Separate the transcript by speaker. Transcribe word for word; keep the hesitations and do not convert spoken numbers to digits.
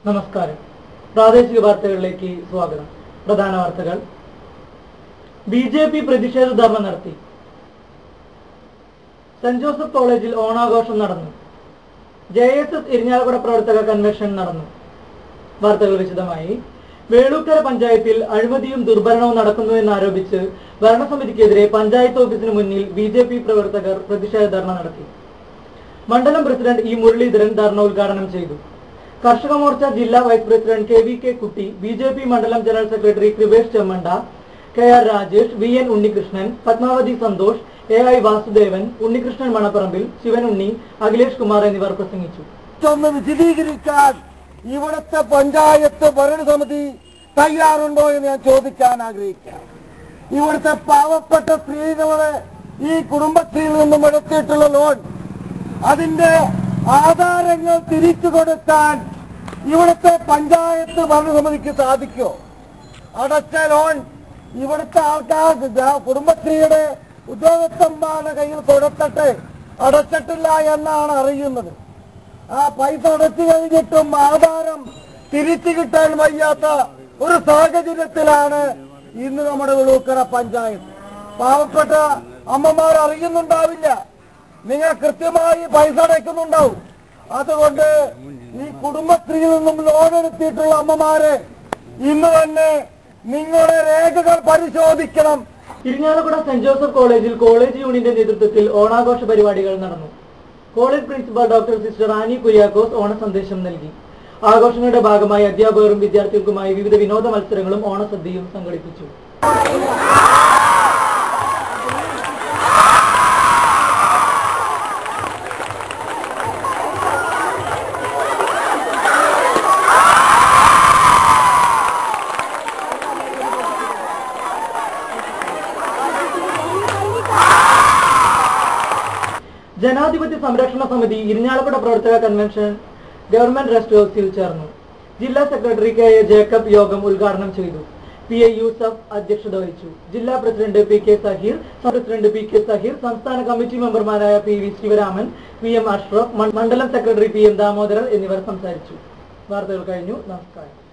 Speaker 1: നമസ്കാരം. പ്രാദേശിക വാർത്തകളിലേക്ക് സ്വാഗതം. പ്രധാന വാർത്തകൾ. ബി ജെ പി പ്രതിഷേധ ധർണ നടത്തി. സെന്റ് ജോസഫ് കോളേജിൽ ഓണാഘോഷം നടന്നു. ജെ എസ് എസ് ഇരിഞ്ഞാലക്കുട പ്രവർത്തക കൺവെൻഷൻ നടന്നു. വാർത്തകൾ വിശദമായി. വേളൂക്കര പഞ്ചായത്തിൽ അഴിമതിയും ദുർഭരണവും നടക്കുന്നുവെന്നാരോപിച്ച് ഭരണസമിതിക്കെതിരെ പഞ്ചായത്ത് ഓഫീസിന് മുന്നിൽ ബി ജെ പി പ്രവർത്തകർ പ്രതിഷേധ ധർണ നടത്തി. മണ്ഡലം പ്രസിഡന്റ് ഇ മുരളീധരൻ ധർണ ഉദ്ഘാടനം ചെയ്തു. കർഷക മോർച്ച ജില്ലാ vice president K V K Kutty, B J P മണ്ഡലം general secretary Kripesh Chemmanda, K R Rajesh, V N Unnikrishnan, Padmavathi Santhosh, A I Vasudevan, Unnikrishnan Manapparambil, Sivanunni, Akhilesh Kumar എന്നിവർ പ്രസംഗിച്ചു.
Speaker 2: വിശദീകരിക്കാൻ ഇവിടുത്തെ പഞ്ചായത്ത് ഭരണസമിതി തയ്യാറുണ്ടോ എന്ന് ഞാൻ ചോദിക്കാൻ ആഗ്രഹിക്കാം. ഇവിടുത്തെ പാവപ്പെട്ട സ്ത്രീകളെ ഈ കുടുംബശ്രീയിൽ നിന്നും എടുത്തിട്ടുള്ള ലോൺ, അതിന്റെ ആധാരങ്ങൾ തിരിച്ചു കൊടുക്കാൻ ഇവിടുത്തെ പഞ്ചായത്ത് ഭരണസമിതിക്ക് സാധിക്കോ? അടച്ച ലോൺ ഇവിടുത്തെ ആൾക്കാർ കുടുംബശ്രീയുടെ ഉദ്യോഗസ്ഥന്മാരുടെ കയ്യിൽ കൊടുത്തിട്ട് അടച്ചിട്ടില്ല എന്നാണ് അറിയുന്നത്. ആ പൈസ അടച്ചു കഴിഞ്ഞിട്ടും ആധാരം തിരിച്ചു കിട്ടാൻ വയ്യാത്ത ഒരു സാഹചര്യത്തിലാണ് ഇന്ന് നമ്മുടെ വേളൂക്കര പഞ്ചായത്ത്. പാവപ്പെട്ട അമ്മമാർ അറിയുന്നുണ്ടാവില്ല, നിങ്ങൾ കൃത്യമായി പൈസ അടയ്ക്കുന്നുണ്ടാവും. അതുകൊണ്ട് ഈ കുടുംബശ്രീയിൽ നിന്നും ലോൺ എടുത്തിട്ടുള്ള അമ്മമാരെ ഇന്ന് തന്നെ നിങ്ങളുടെ രേഖകൾ പരിശോധിക്കണം.
Speaker 1: ഇരിഞ്ഞാലക്കുട സെന്റ് ജോസഫ് കോളേജിൽ കോളേജ് യൂണിയന്റെ നേതൃത്വത്തിൽ ഓണാഘോഷ പരിപാടികൾ നടന്നു. College principal doctor sister Annie Kuriakose ഓണ സന്ദേശം നൽകി. ആഘോഷങ്ങളുടെ ഭാഗമായി അധ്യാപകരും വിദ്യാർത്ഥികൾക്കുമായി വിവിധ വിനോദ മത്സരങ്ങളും ഓണസദ്യയും സംഘടിപ്പിച്ചു. ജനാധിപത്യ സംരക്ഷണ സമിതി ഇരിഞ്ഞാലക്കുട പ്രവർത്തക കൺവെൻഷൻ ഗവൺമെന്റ് റെസ്റ്റ് ഹൌസിൽ ചേർന്നു. ജില്ലാ സെക്രട്ടറി കെ എ ജേക്കബ് യോഗം ഉദ്ഘാടനം ചെയ്തു. പി എ യൂസഫ് അധ്യക്ഷത വഹിച്ചു. ജില്ലാ president P K Saheer, president P K Saheer, സംസ്ഥാന കമ്മിറ്റി മെമ്പർമാരായ P V Sivaraman, P M Ashraf, മണ്ഡലം സെക്രട്ടറി പി എം ദാമോദരൻ എന്നിവർ സംസാരിച്ചു. വാർത്തകൾ കഴിഞ്ഞു. നമസ്കാരം.